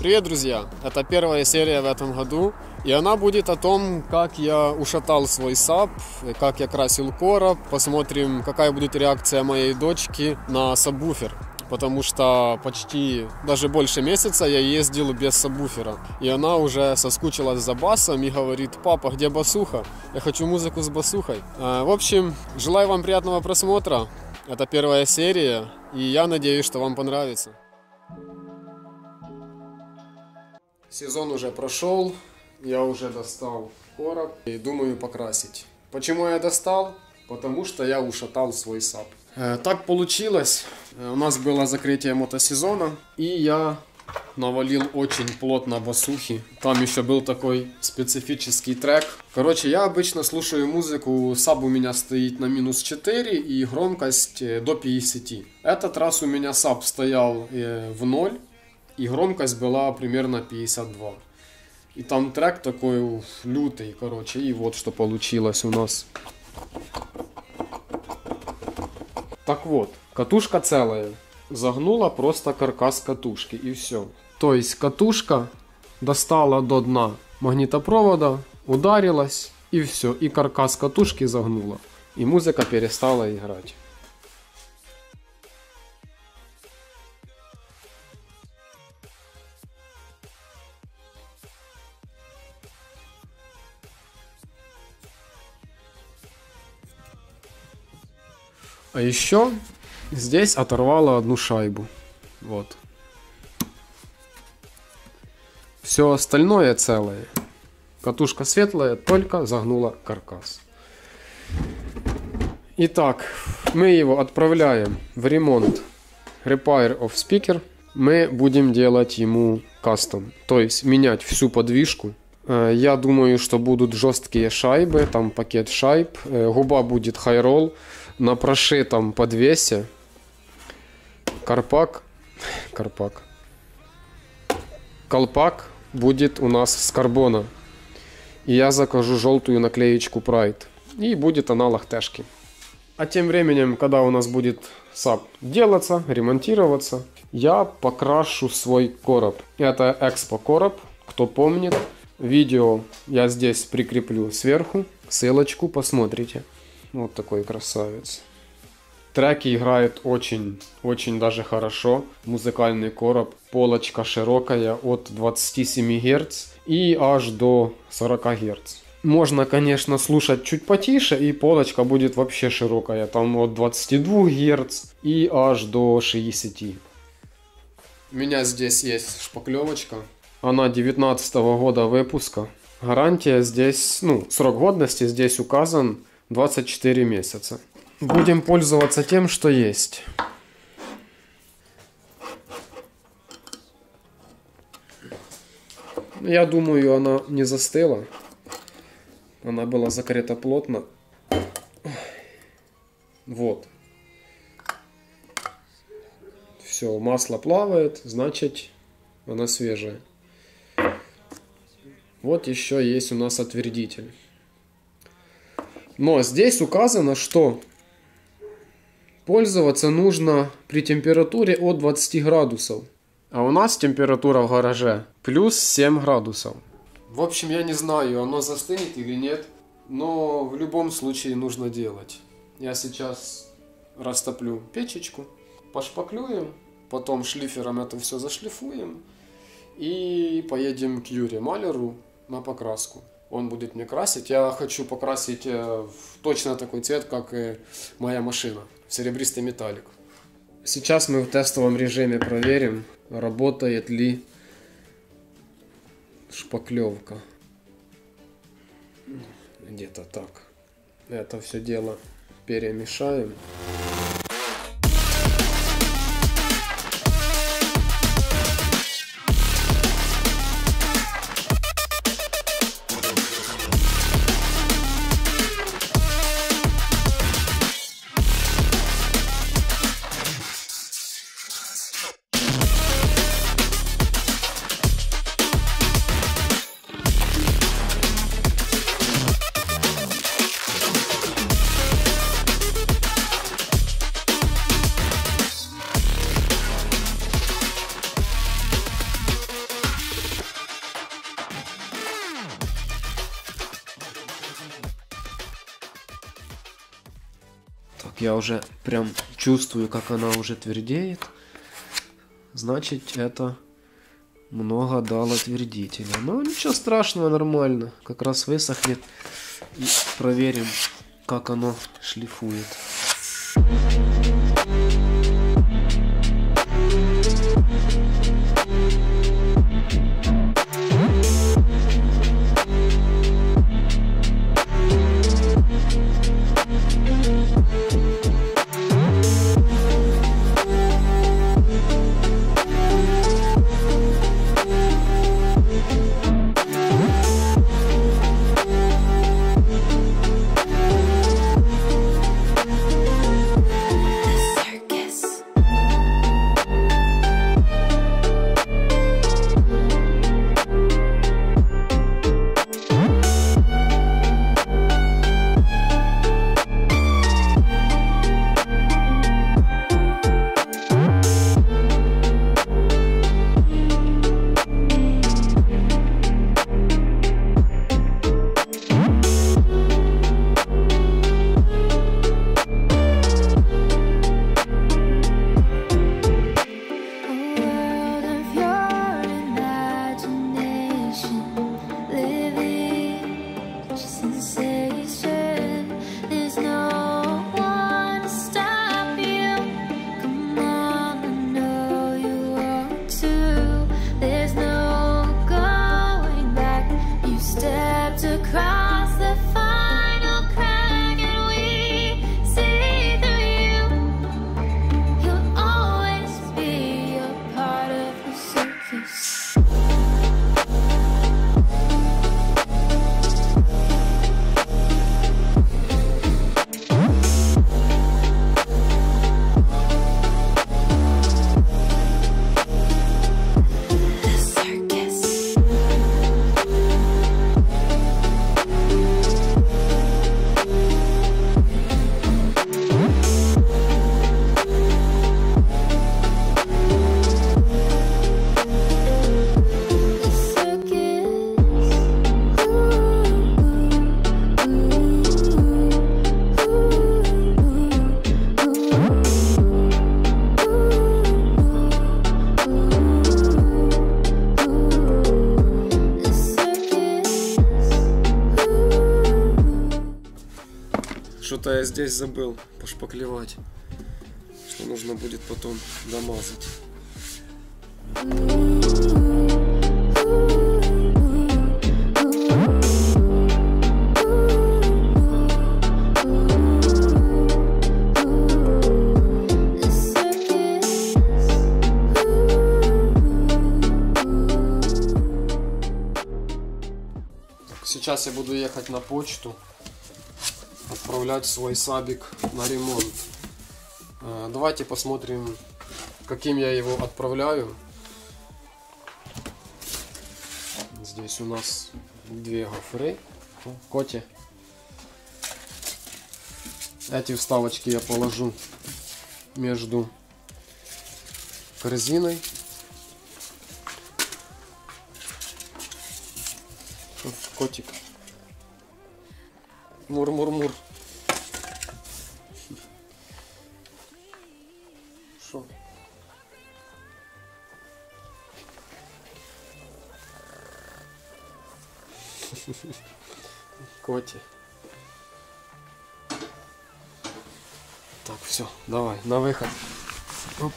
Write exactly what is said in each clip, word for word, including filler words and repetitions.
Привет, друзья! Это первая серия в этом году, и она будет о том, как я ушатал свой саб, как я красил короб. Посмотрим, какая будет реакция моей дочки на сабвуфер, потому что почти даже больше месяца я ездил без сабвуфера, и она уже соскучилась за басом и говорит: папа, где басуха? Я хочу музыку с басухой. В общем, желаю вам приятного просмотра. Это первая серия, и я надеюсь, что вам понравится. Сезон уже прошел, я уже достал короб и думаю покрасить. Почему я достал? Потому что я ушатал свой саб. Э, так получилось, у нас было закрытие мотосезона, и я навалил очень плотно басухи. Там еще был такой специфический трек. Короче, я обычно слушаю музыку, саб у меня стоит на минус четыре и громкость до пятидесяти. Этот раз у меня саб стоял в ноль. И громкость была примерно пятьдесят два. И там трек такой уф, лютый, короче. И вот что получилось у нас. Так вот, катушка целая. Загнула просто каркас катушки, и все. То есть катушка достала до дна магнитопровода, ударилась, и все. И каркас катушки загнула. И музыка перестала играть. А еще здесь оторвало одну шайбу. Вот. Все остальное целое. Катушка светлая, только загнула каркас. Итак, мы его отправляем в ремонт Repair of Speaker. Мы будем делать ему кастом. То есть менять всю подвижку. Я думаю, что будут жесткие шайбы. Там пакет шайб. Губа будет high-roll. На прошитом подвесе карпак, карпак, колпак будет у нас с карбона. И я закажу желтую наклеечку Pride. И будет аналог тэшки. А тем временем, когда у нас будет саб делаться, ремонтироваться, я покрашу свой короб. Это экспо короб, кто помнит. Видео я здесь прикреплю сверху. Ссылочку посмотрите. Вот такой красавец. Треки играют очень, очень даже хорошо. Музыкальный короб. Полочка широкая от двадцати семи герц и аж до сорока герц. Можно, конечно, слушать чуть потише, и полочка будет вообще широкая. Там от двадцати двух герц и аж до шестидесяти. У меня здесь есть шпаклевочка. Она девятнадцатого года выпуска. Гарантия здесь, ну, срок годности здесь указан двадцать четыре месяца. Будем пользоваться тем, что есть. Я думаю, она не застыла. Она была закрыта плотно. Вот. Все, масло плавает, значит, она свежая. Вот еще есть у нас отвердитель. Но здесь указано, что пользоваться нужно при температуре от двадцати градусов. А у нас температура в гараже плюс семь градусов. В общем, я не знаю, оно застынет или нет. Но в любом случае нужно делать. Я сейчас растоплю печечку, пошпаклюем, потом шлифером это все зашлифуем. И поедем к Юре Маляру на покраску. Он будет мне красить. Я хочу покрасить в точно такой цвет, как и моя машина. В серебристый металлик. Сейчас мы в тестовом режиме проверим, работает ли шпаклевка. Где-то так. Это все дело перемешаем. Так, я уже прям чувствую, как она уже твердеет. Значит, это много дало твердителя. Но ничего страшного, нормально. Как раз высохнет. И проверим, как оно шлифует. Что-то я здесь забыл пошпаклевать, что нужно будет потом домазать. Сейчас я буду ехать на почту, отправлять свой сабик на ремонт. Давайте посмотрим, каким я его отправляю. Здесь у нас две гофры. Коте. Эти вставочки я положу между корзиной. Котик. Мур-мур-мур. Шо? Коти. Так, все, давай, на выход. Оп.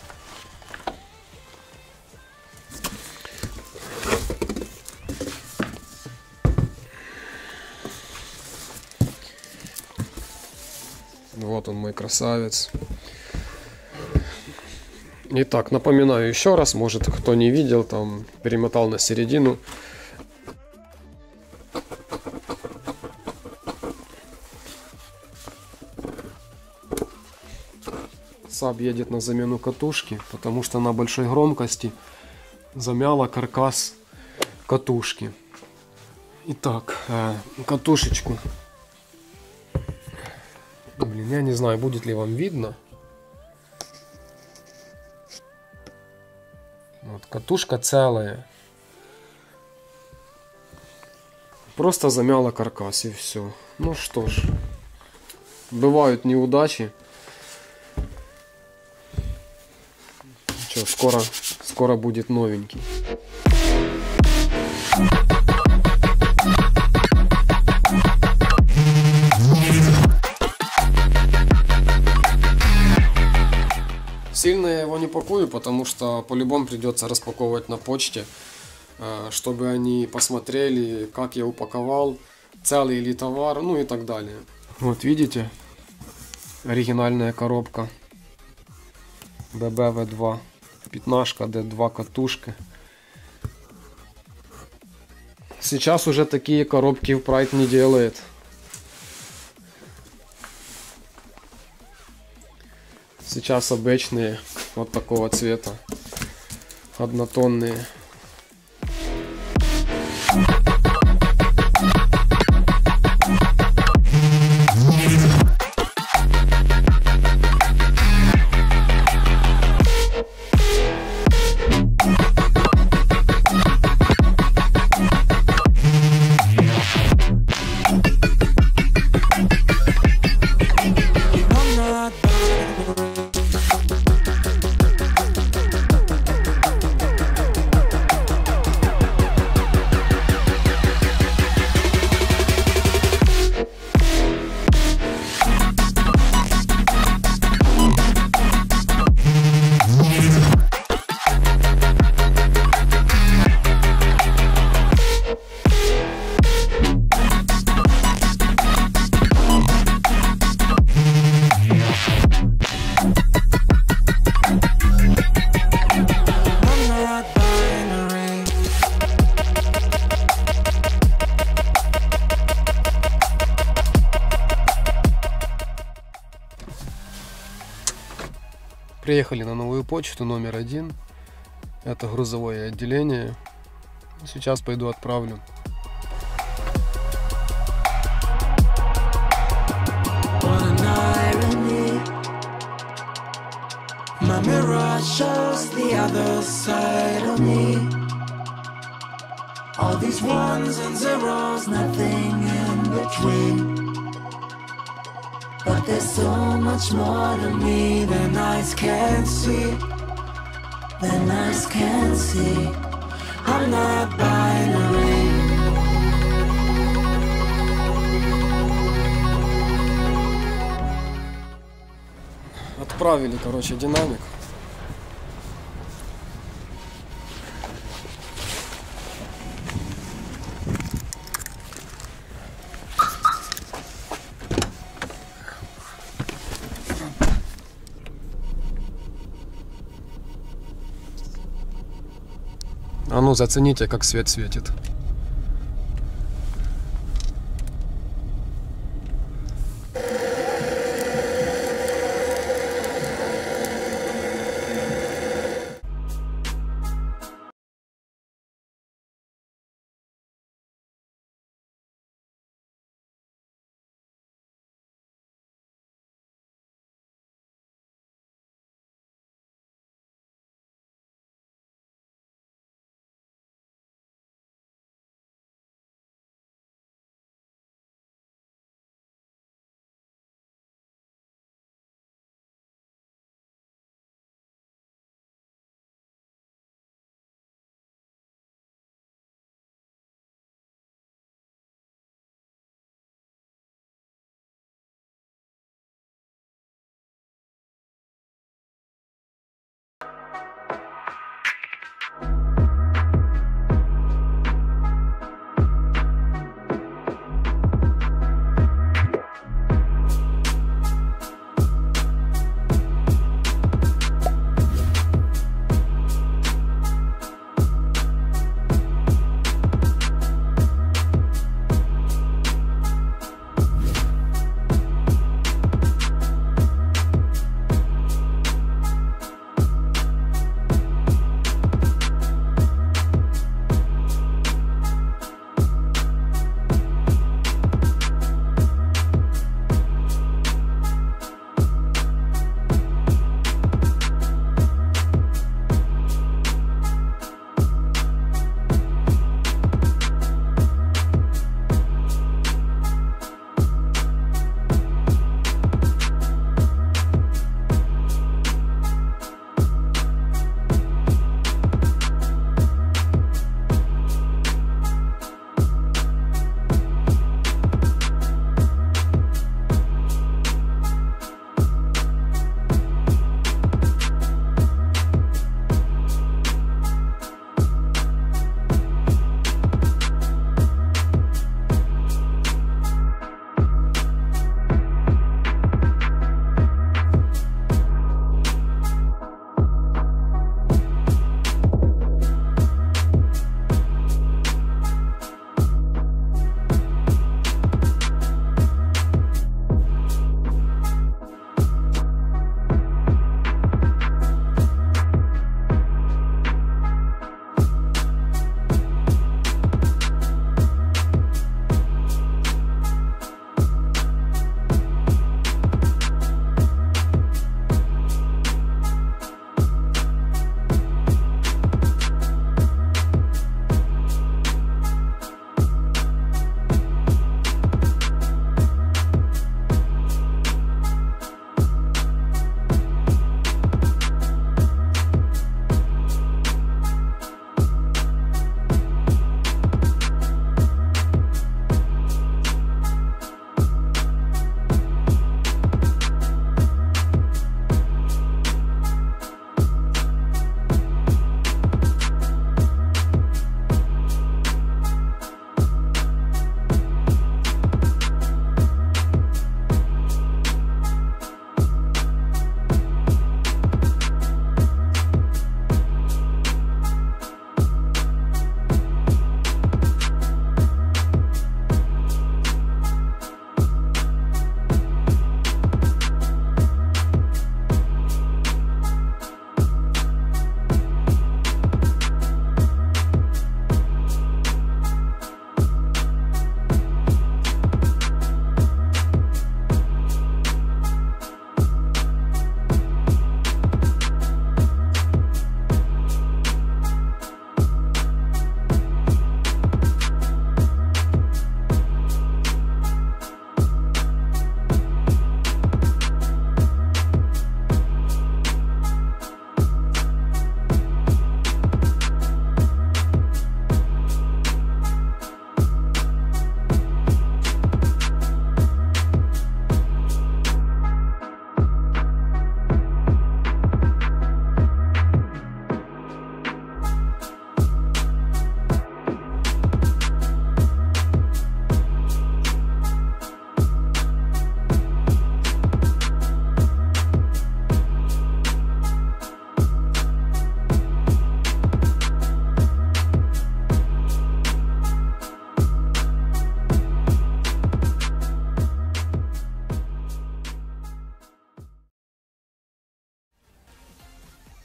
Вот он, мой красавец. Итак, напоминаю еще раз, может кто не видел, там перемотал на середину. Саб едет на замену катушки, потому что на большой громкости замяло каркас катушки. Итак, катушечку. Блин, я не знаю, будет ли вам видно. Вот, катушка целая. Просто замяло каркас и все. Ну что ж, бывают неудачи. Все, скоро, скоро будет новенький. Сильно я его не пакую, потому что по-любому придется распаковывать на почте, чтобы они посмотрели, как я упаковал, целый ли товар, ну и так далее. Вот видите, оригинальная коробка бэ бэ вэ два, пятнашка, дэ два катушка. Сейчас уже такие коробки в Pride не делает. Сейчас обычные, вот такого цвета, однотонные. Приехали на новую почту номер один. Это грузовое отделение. Сейчас пойду отправлю. But there's so much more to me than eyes can see, than eyes can see. I'm not binary. Отправили, короче, динамик. А ну зацените, как свет светит.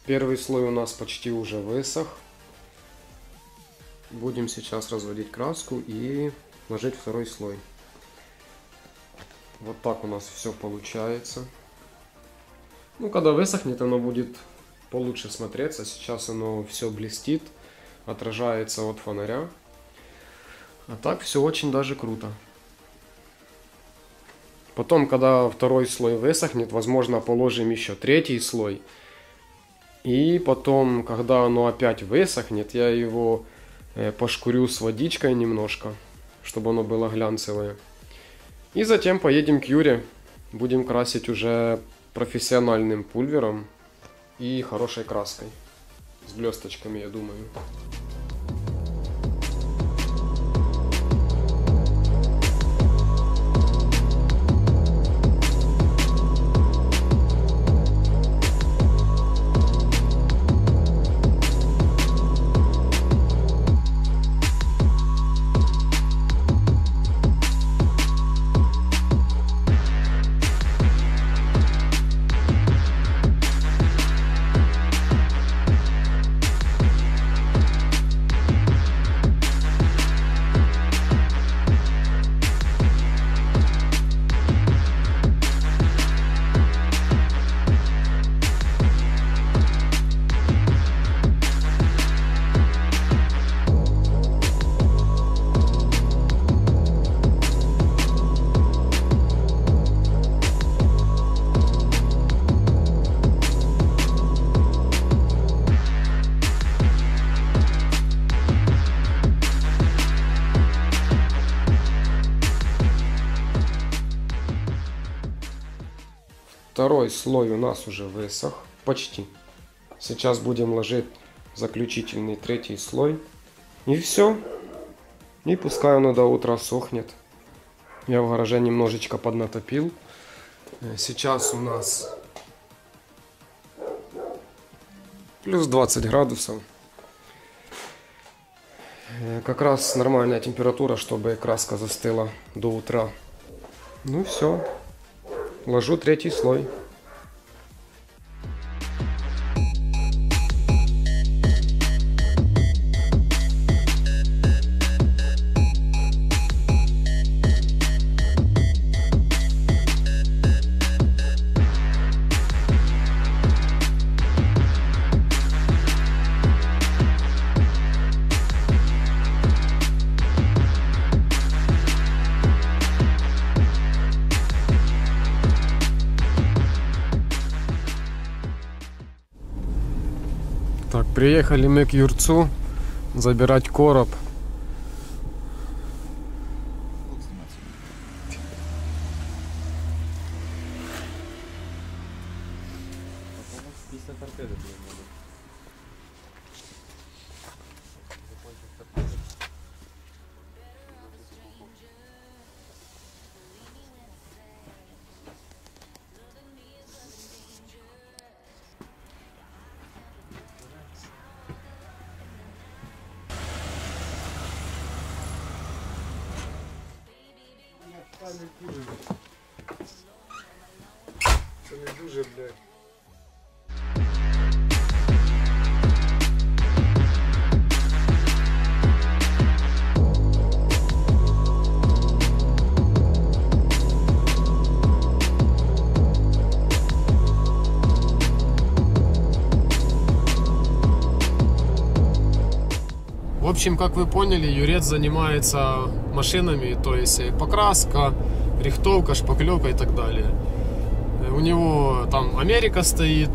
Первый слой у нас почти уже высох. Будем сейчас разводить краску и ложить второй слой. Вот так у нас все получается. Ну, когда высохнет, оно будет получше смотреться. Сейчас оно все блестит, отражается от фонаря. А так все очень даже круто. Потом, когда второй слой высохнет, возможно, положим еще третий слой. И потом, когда оно опять высохнет, я его пошкурю с водичкой немножко, чтобы оно было глянцевое. И затем поедем к Юре. Будем красить уже профессиональным пульвером и хорошей краской. С блесточками, я думаю. Второй слой у нас уже высох, почти. Сейчас будем ложить заключительный третий слой. И все. И пускай оно до утра сохнет. Я в гараже немножечко поднатопил. Сейчас у нас плюс двадцать градусов. Как раз нормальная температура, чтобы краска застыла до утра. Ну все. Ложу третий слой. Так, приехали мы к Юрцу забирать короб. Це не дуже, блядь. В общем, как вы поняли, Юрец занимается машинами, то есть покраска, рихтовка, шпаклевка и так далее. У него там Америка стоит,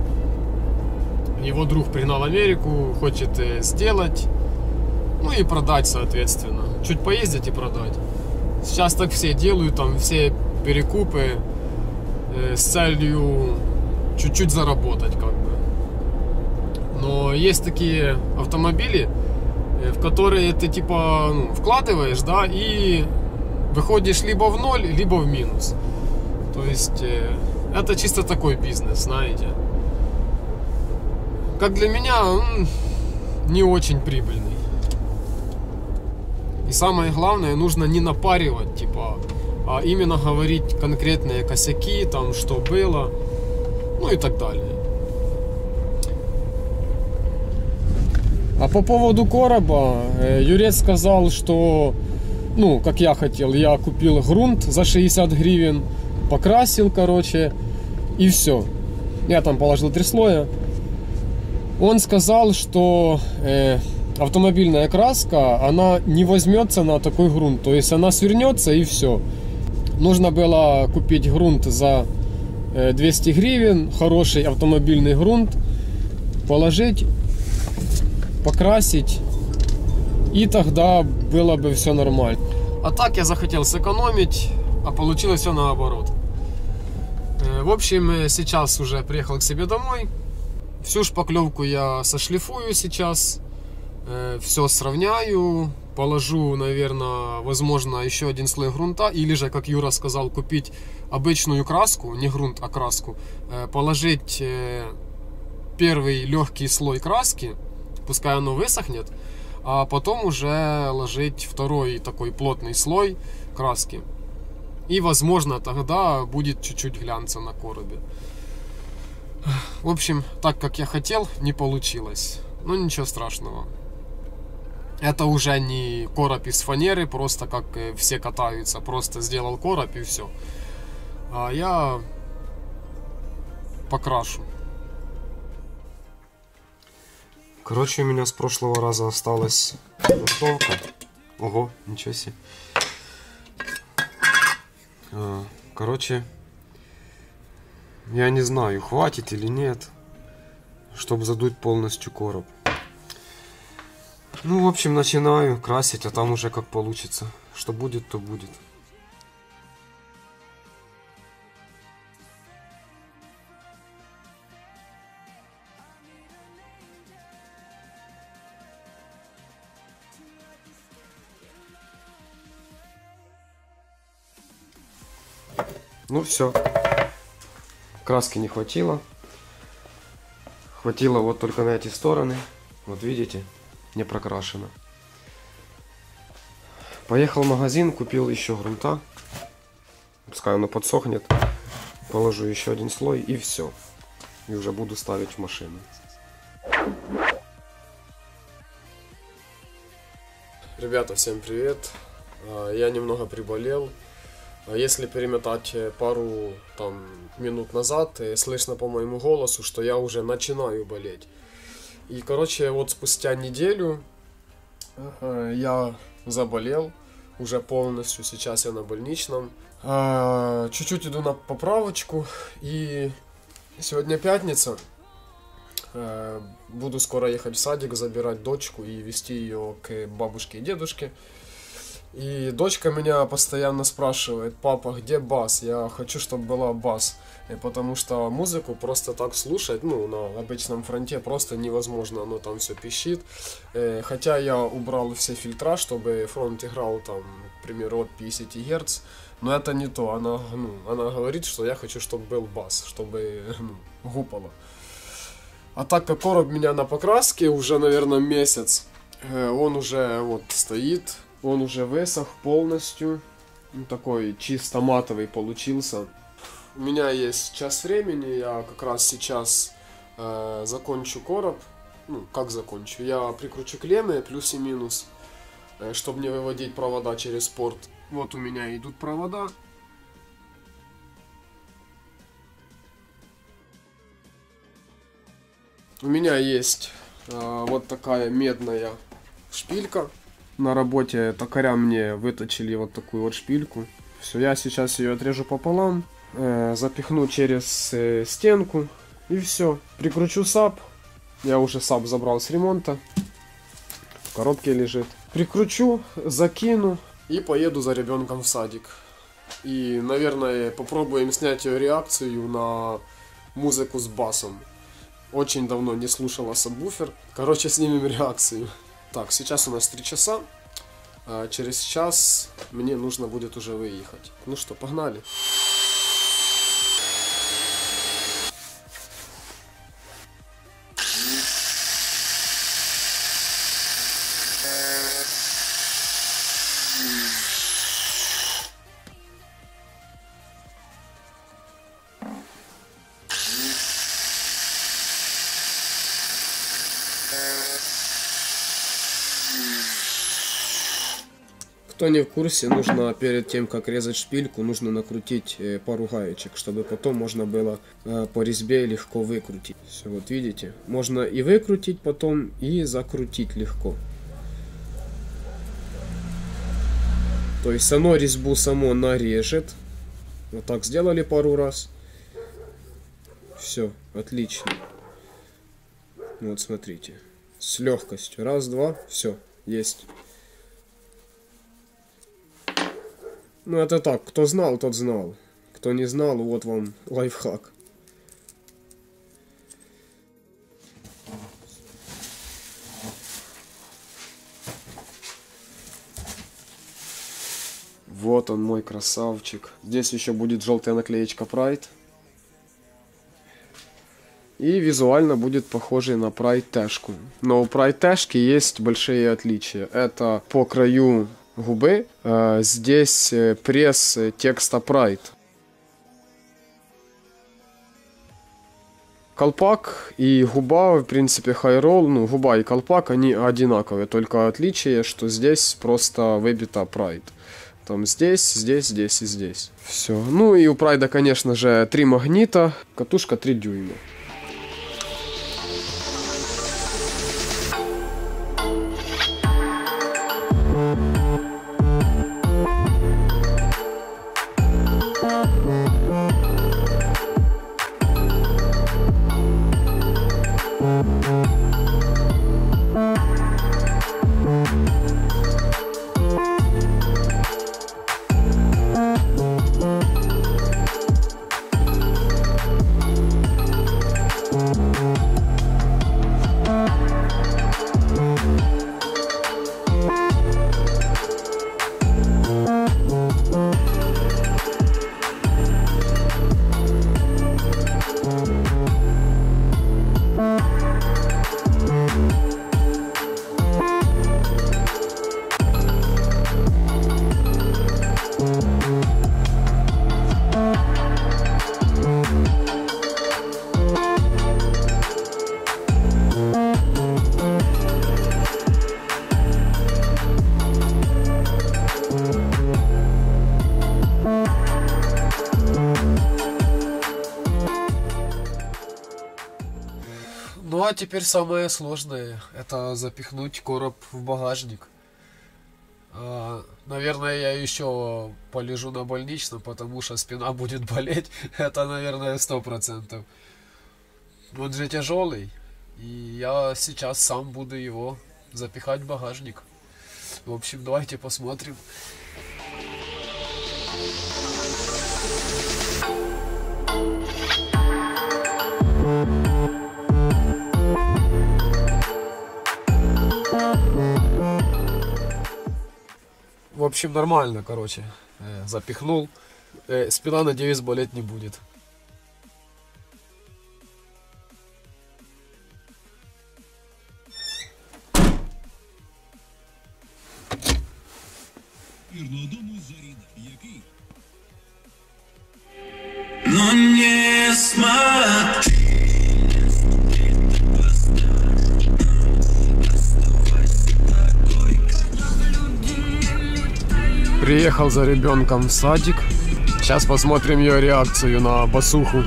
его друг пригнал Америку, хочет сделать, ну и продать, соответственно. Чуть поездить и продать. Сейчас так все делают, там все перекупы э, с целью чуть-чуть заработать, как бы. Но есть такие автомобили, в которые ты типа ну, вкладываешь, да, и выходишь либо в ноль, либо в минус. То есть э, это чисто такой бизнес, знаете. Как для меня, он не очень прибыльный. И самое главное, нужно не напаривать, типа, а именно говорить конкретные косяки, там, что было, ну и так далее. А по поводу короба, Юрец сказал, что, ну, как я хотел, я купил грунт за шестьдесят гривен, покрасил, короче, и все. Я там положил три слоя. Он сказал, что э, автомобильная краска, она не возьмется на такой грунт, то есть она свернется и все. Нужно было купить грунт за двести гривен, хороший автомобильный грунт, положить, покрасить, и тогда было бы все нормально. А так я захотел сэкономить, а получилось все наоборот. В общем, сейчас уже приехал к себе домой. Всю шпаклевку я сошлифую сейчас, все сравняю, положу, наверное, возможно, еще один слой грунта, или же, как Юра сказал, купить обычную краску, не грунт, а краску, положить первый легкий слой краски, пускай оно высохнет, а потом уже ложить второй такой плотный слой краски. И, возможно, тогда будет чуть-чуть глянца на коробе. В общем, так как я хотел, не получилось. Но ничего страшного. Это уже не короб из фанеры, просто как все катаются. Просто сделал короб и все. А я покрашу. Короче, у меня с прошлого раза осталась грунтовка. Ого, ничего себе. Короче, я не знаю, хватит или нет, чтобы задуть полностью короб. Ну, в общем, начинаю красить, а там уже как получится. Что будет, то будет. Ну все, краски не хватило. Хватило вот только на эти стороны. Вот видите, не прокрашено. Поехал в магазин, купил еще грунта. Пускай оно подсохнет. Положу еще один слой и все. И уже буду ставить в машину. Ребята, всем привет. Я немного приболел. Если перемотать пару там минут назад, слышно по моему голосу, что я уже начинаю болеть. И, короче, вот спустя неделю я заболел уже полностью. Сейчас я на больничном. Чуть-чуть иду на поправочку. И сегодня пятница. Буду скоро ехать в садик, забирать дочку и везти ее к бабушке и дедушке. И дочка меня постоянно спрашивает: папа, где бас? Я хочу, чтобы была бас. И потому что музыку просто так слушать, ну, на обычном фронте просто невозможно, оно там все пищит. Хотя я убрал все фильтра, чтобы фронт играл там, к примеру, от пятьдесят герц. Но это не то. Она, ну, она говорит, что я хочу, чтобы был бас, чтобы, ну, гупало. А так как короб у меня на покраске уже, наверное, месяц, он уже вот стоит. Он уже высох полностью. Ну, такой чисто матовый получился. У меня есть час времени. Я как раз сейчас э, закончу короб. Ну, как закончу? Я прикручу клеммы, плюс и минус, э, чтобы не выводить провода через порт. Вот у меня идут провода. У меня есть э, вот такая медная шпилька. На работе токаря мне выточили вот такую вот шпильку. Все, я сейчас ее отрежу пополам, э, запихну через э, стенку и все. Прикручу сап. Я уже сап забрал с ремонта. В коробке лежит. Прикручу, закину и поеду за ребенком в садик. И, наверное, попробуем снять ее реакцию на музыку с басом. Очень давно не слушала сабвуфер. Короче, снимем реакцию. Так, сейчас у нас три часа, а через час мне нужно будет уже выехать. Ну что, погнали. Кто не в курсе, нужно перед тем, как резать шпильку, нужно накрутить пару гаечек, чтобы потом можно было по резьбе легко выкрутить. Все, вот видите, можно и выкрутить потом, и закрутить легко. То есть оно резьбу само нарежет. Вот так сделали пару раз. Все, отлично. Вот смотрите, с легкостью. Раз, два, все, есть. Ну это так, кто знал, тот знал. Кто не знал, вот вам лайфхак. Вот он, мой красавчик. Здесь еще будет желтая наклеечка Pride. И визуально будет похожий на Pride тэшку. Но у Pride тэшки есть большие отличия. Это по краю губы. А здесь пресс текста Pride. Колпак и губа, в принципе, хайролл, ну, губа и колпак, они одинаковые. Только отличие, что здесь просто выбита Pride. Там здесь, здесь, здесь и здесь. Все. Ну и у Прайда, конечно же, три магнита, катушка три дюйма. Ну а теперь самое сложное, это запихнуть короб в багажник. А, наверное, я еще полежу на больничном, потому что спина будет болеть. Это, наверное, сто процентов. Он же тяжелый, и я сейчас сам буду его запихать в багажник. В общем, давайте посмотрим. В общем, нормально, короче, э, запихнул. Э, спина, надеюсь, болеть не будет. Но не смотри. Приехал за ребенком в садик. Сейчас посмотрим ее реакцию на басуху.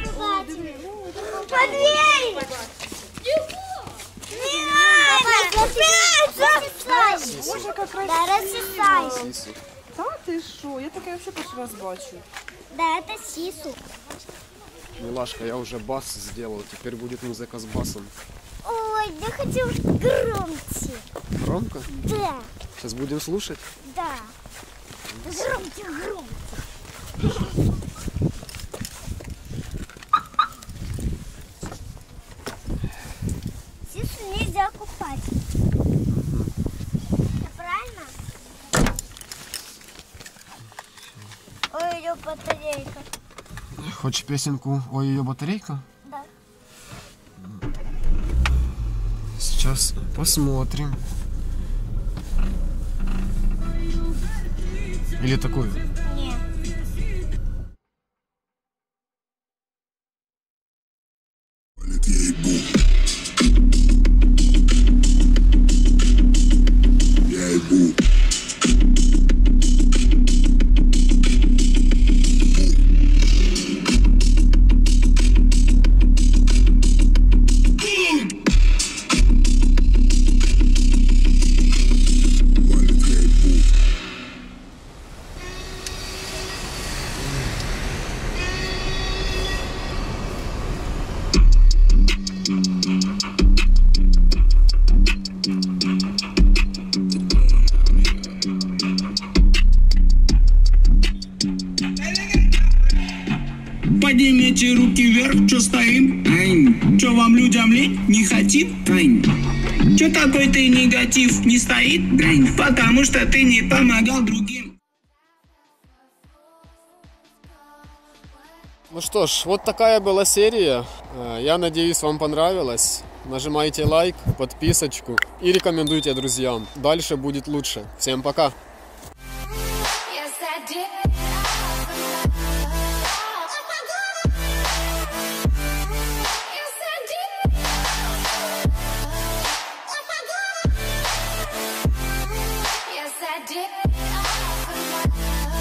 Да, ты шо? Я таке вообще перший раз бачу. Да, это сису. Милашка, я уже бас сделал. Теперь будет музыка с басом. Ой, я хотел громче. Громко? Да. Сейчас будем слушать? Да. Громче, громче. Сису нельзя купать. Это правильно? Ой, ее батарейка. Хочешь песенку «Ой, ее батарейка»? Да. Сейчас посмотрим. Или такую? Нет. Ей-бу. Поднимите руки вверх, что стоим? Айн. Что вам людям лень? Не хотим? Айн. Что такой ты негатив не стоит? Айн. Потому что ты не помогал другим. Ну что ж, вот такая была серия. Я надеюсь, вам понравилось. Нажимайте лайк, подписочку и рекомендуйте друзьям. Дальше будет лучше. Всем пока! Yes, I did.